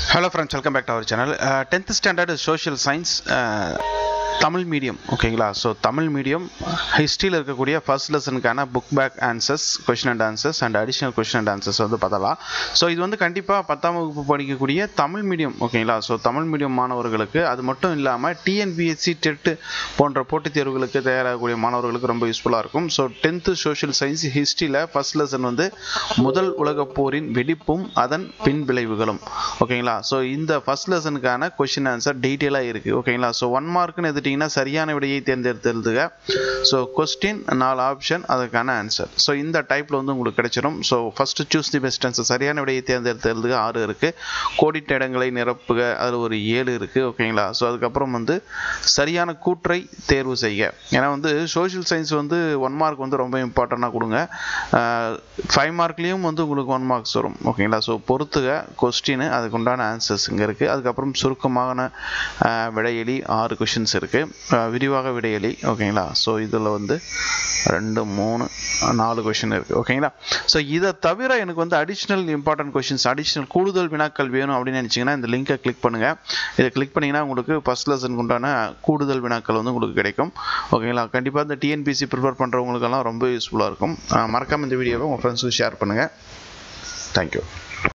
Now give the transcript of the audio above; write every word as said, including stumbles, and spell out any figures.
Hello friends, welcome back to our channel. Uh, tenth standard social science uh, Tamil medium, ஓகேங்களா. So Tamil medium ஹிஸ்ட்ரியில் இருக்கக்கூடிய first லெசனுக்கான book back answers, question and answers and additional question and answers வந்து பார்த்தலாம். So இது வந்து கண்டிப்பாக பத்தாம் வகுப்பு படிக்கக்கூடிய தமிழ் மீடியம், ஓகேங்களா. ஸோ தமிழ் மீடியம் மாணவர்களுக்கு அது மட்டும் இல்லாமல் டிஎன்பிஎஸ்சி டெட் போன்ற போட்டித் தேர்வுகளுக்கு தயாராகக்கூடிய மாணவர்களுக்கு ரொம்ப யூஸ்ஃபுல்லாக இருக்கும். ஸோ டென்த்து சோஷியல் சயின்ஸ் ஹிஸ்ட்ரியில் ஃபர்ஸ்ட் லெசன் வந்து முதல் உலகப் போரின் வெடிப்பும் அதன் பின் விளைவுகளும், ஓகேங்களா. ஸோ இந்த ஃபர்ஸ்ட் லெசனுக்கான கொஷின் ஆன்சர் டீட்டெயிலாக இருக்குது, ஓகேங்களா. ஸோ ஒன் மார்க்னு எடுத்துட்டிங்கன்னா சரியான விடையை தேர்ந்தெடுத்துங்க. ஸோ கொஸ்டின் நாலு ஆப்ஷன், அதுக்கான ஆன்சர். ஸோ இந்த டைப்பில் வந்து உங்களுக்கு கிடைச்சிடும். So first choose the best answer, சரியான விடையை தேர்ந்தெடுத்துறதுக்கு ஆறு இருக்குது. கோடிட்ட இடங்களை நிரப்புக, அதில் ஒரு ஏழு இருக்குது, ஓகேங்களா. ஸோ அதுக்கப்புறம் வந்து சரியான கூற்றை தேர்வு செய்க. ஏன்னா வந்து சோஷியல் சயின்ஸ் வந்து ஒன் மார்க் வந்து ரொம்ப இம்பார்ட்டண்ட்டாக கொடுங்க. ஃபைவ் மார்க்லேயும் வந்து உங்களுக்கு ஒன் மார்க்ஸ் வரும், ஓகேங்களா. ஸோ பொறுத்துக கொஸ்டின், அதுக்கு உண்டான ஆன்சர்ஸ் இங்கே இருக்குது. அதுக்கப்புறம் சுருக்கமான விடையெளி ஆறு கொஷின்ஸ் இருக்குது, விரிவாக விடையெளி, ஓகேங்களா. ஸோ இதில் வந்து ரெண்டு மூணு நாலு கொஷின் இருக்குது, ஓகேங்களா. ஸோ இதை தவிர எனக்கு வந்து அடிஷ்னல் இம்பார்ட்டன்ட் கொஷின்ஸ், அடிஷ்னல் கூடுதல் வினாக்கள் வேணும் அப்படின்னு நினச்சிங்கன்னா இந்த லிங்கை கிளிக் பண்ணுங்கள். இதை கிளிக் பண்ணிங்கன்னா உங்களுக்கு ஃபஸ்ட் லெசனுக்கு உண்டான கூடுதல் வினாக்கள் வந்து உங்களுக்கு கிடைக்கும், ஓகேங்களா. கண்டிப்பாக இந்த டிஎன்பிசி ப்ரிப்பேர் பண்ணுறவங்களுக்கெல்லாம் ரொம்ப யூஸ்ஃபுல்லாக இருக்கும். மறக்காமல் இந்த வீடியோவை உங்கள் ஃப்ரெண்ட்ஸுக்கு ஷேர் பண்ணுங்கள். தேங்க்யூ.